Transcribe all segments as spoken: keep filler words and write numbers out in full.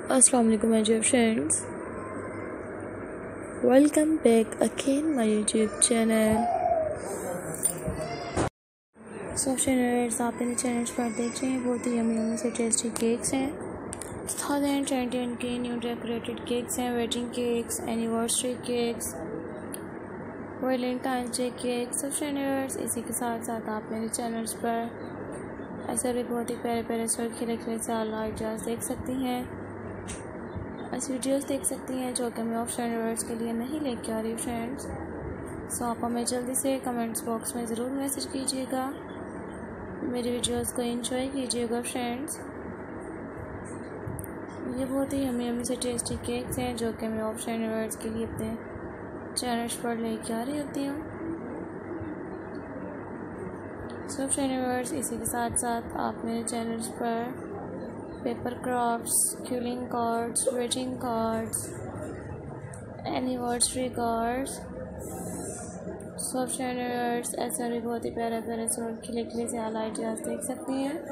Assalamu alaikum my dear friends, welcome back again my YouTube channel. So friends, आप मेरे channel पर देख रहे हैं बहुत ही यमी यमी से टेस्टी केक्स हैं। टू थाउजेंड ट्वेंटी वन के न्यू डेकोरेटेड केक्स हैं, wedding cakes, anniversary cakes, Valentine day cakes. सब फ्रेंड्स, इसी के साथ साथ आप मेरे चैनल्स पर ऐसे भी बहुत ही प्यारे प्यारे से खिले खिले से आइडियाज़ देख सकती हैं, ऐसी वीडियोस देख सकती हैं जो कि मैं ऑफ फ्रेंड्स के लिए नहीं लेके आ रही फ्रेंड्स। सो आप हमें जल्दी से कमेंट्स बॉक्स में ज़रूर मैसेज कीजिएगा, मेरी वीडियोस को एंजॉय कीजिएगा फ्रेंड्स। ये बहुत ही यमी यमी से टेस्टी केक्स हैं जो कि मैं ऑफ फ्रेंड्स के लिए अपने चैनल्स पर लेके आ रही होती हूँ। सो फ्रेंड्स, इसी के साथ साथ आप मेरे चैनल्स पर paper crafts, quilling cards, wedding cards, anniversary cards, सब फ्रेंड्स ऐसा भी बहुत ही प्यारे प्यारे से खिले खिले से आला आइडियाज़ देख सकती हैं।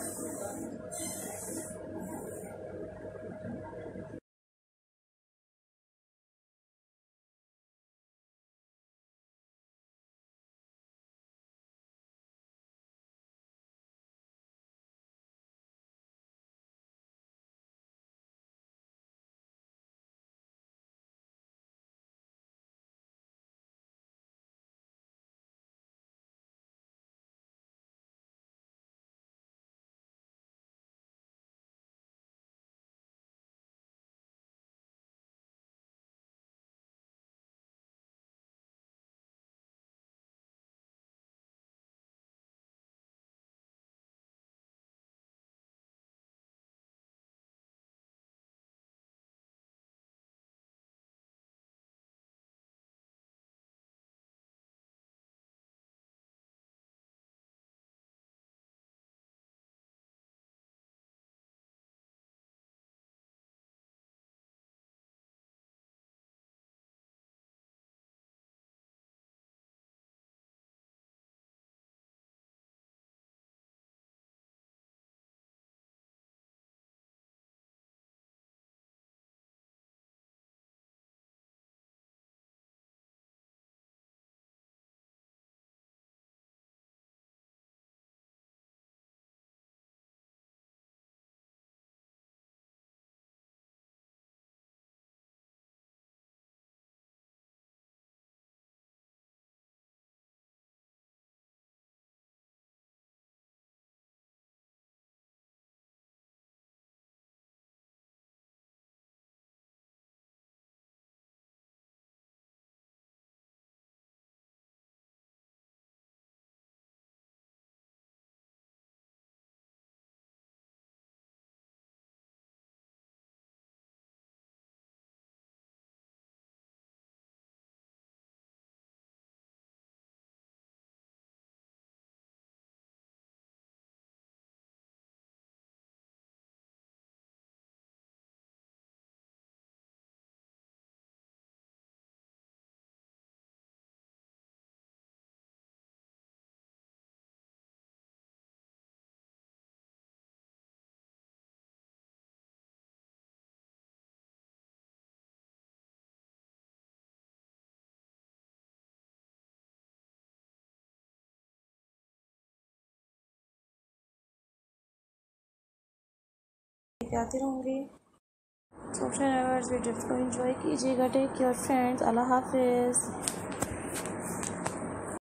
आती रहूँगी। सो फ्रेंड्स, वीडियोस को एंजॉय कीजिएगा। टेक केयर फ्रेंड्स, अल्लाह हाफिज़।